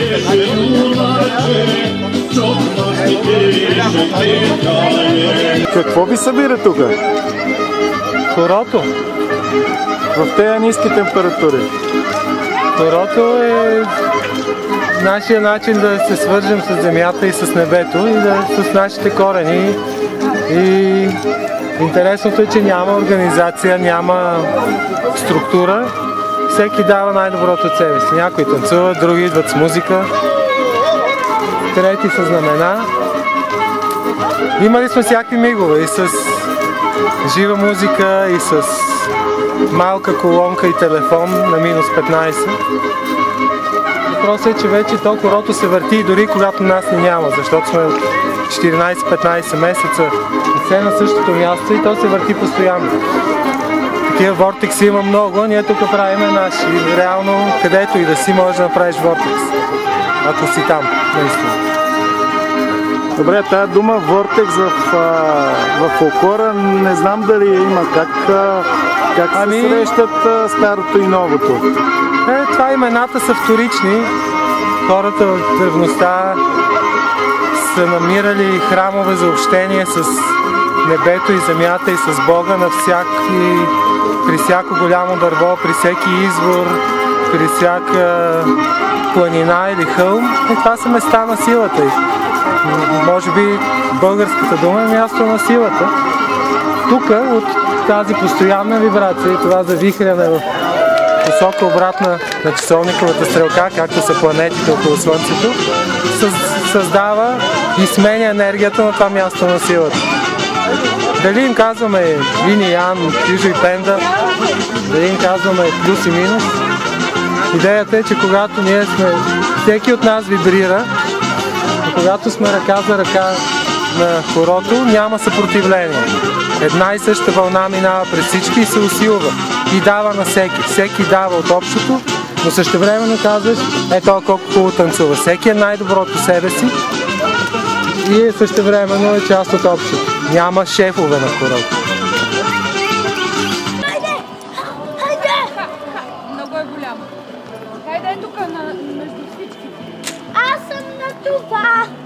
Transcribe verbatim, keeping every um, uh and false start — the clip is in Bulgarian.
Какво ви събира тук? Хорото. В тези ниски температури. Хорото е нашия начин да се свържем с земята и с небето и да, с нашите корени. И интересното е, че няма организация, няма структура. Всеки дава най-доброто от себе си. Някои танцуват, други идват с музика, трети с знамена. Имали сме всякакви мигове и с жива музика, и с малка колонка и телефон на минус петнайсет. Въпросът е, че вече то хорото се върти и дори когато нас не няма, защото сме четиринайсет-петнайсет месеца все на същото място и то се върти постоянно. Такива вортекси има много, ние тук правим наши. Реално, където и да си, можеш да направиш вортекс, ако си там, наистина. Добре, тая дума вортекс в, в фолклора, не знам дали има. Как, как ами... се срещат старото и новото? Е, това имената са вторични. Хората в древността са намирали храмове за общение с небето и земята и с Бога на всяки, при всяко голямо дърво, при всеки извор, при всяка планина или хълм. И това са места на силата. Може би българската дума е място на силата. Тук от тази постоянна вибрация и това завихряне в посока обратна на часовниковата стрелка, както са планетите около Слънцето, създава и сменя енергията на това място на силата. Дали им казваме Yin и Yang, Южо и Пенда, дали им казваме плюс и минус, идеята е, че когато ние сме, всеки от нас вибрира, и когато сме ръка за ръка на хорото, няма съпротивление. Една и съща вълна минава през всички и се усилва и дава на всеки. Всеки дава от общото, но същевременно казваш, ето колко хубаво танцува. Всеки е най-доброто себе си и същевременно е част от общото. Няма шефове на хорото. Хайде! Хайде! Много е голямо. Хайде е тук между всички. Аз съм на това.